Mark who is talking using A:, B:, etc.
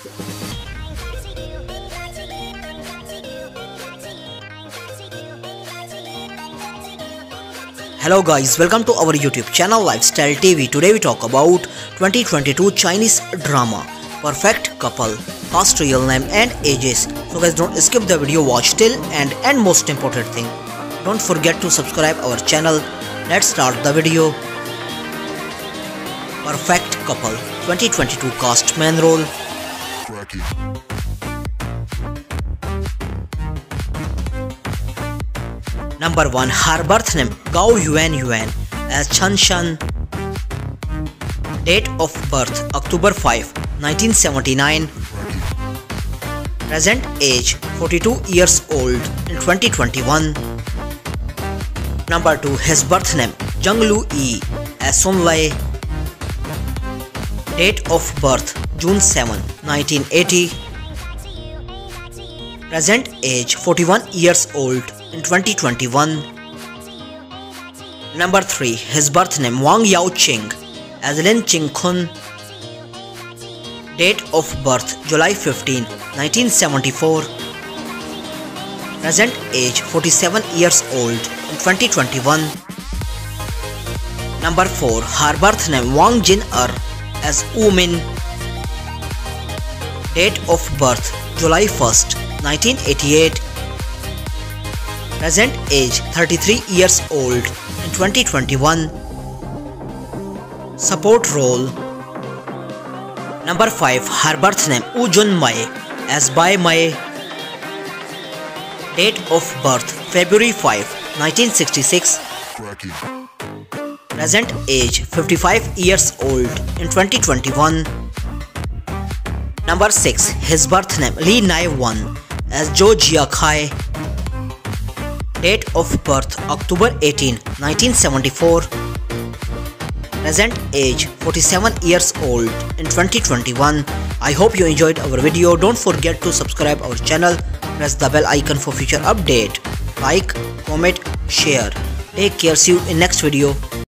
A: Hello guys, welcome to our YouTube channel Lifestyle TV. Today we talk about 2022 Chinese drama Perfect Couple, cast, real name and ages. So guys, don't skip the video, watch till end, and most important thing, don't forget to subscribe our channel. Let's start the video. Perfect Couple 2022 cast, main role Number 1. Her birth name Gao Yuan Yuan as Chen Shan. Date of birth October 5, 1979. Present age 42 years old in 2021. Number 2. His birth name Zheng Lu Yi as Sun Lei. Date of birth June 7, 1980. Present age 41 years old in 2021. Number 3. His birth name Wang Yao Ching as Lin Ching Kun. Date of birth July 15, 1974. Present age 47 years old in 2021. Number 4. Her birth name Wang Jin as Wu Min. Date of birth July 1st, 1988. Present age 33 years old in 2021. Support role. Number 5. Her birth name Wu Jun Mai as Bai Mai. Date of birth February 5, 1966. Present age 55 years old in 2021. Number 6. His birth name Li Nai Wan as Zhou Jia Kai. Date of birth October 18, 1974. Present age 47 years old in 2021. I hope you enjoyed our video. Don't forget to subscribe our channel. Press the bell icon for future update. Like, comment, share. Take care. See you in next video.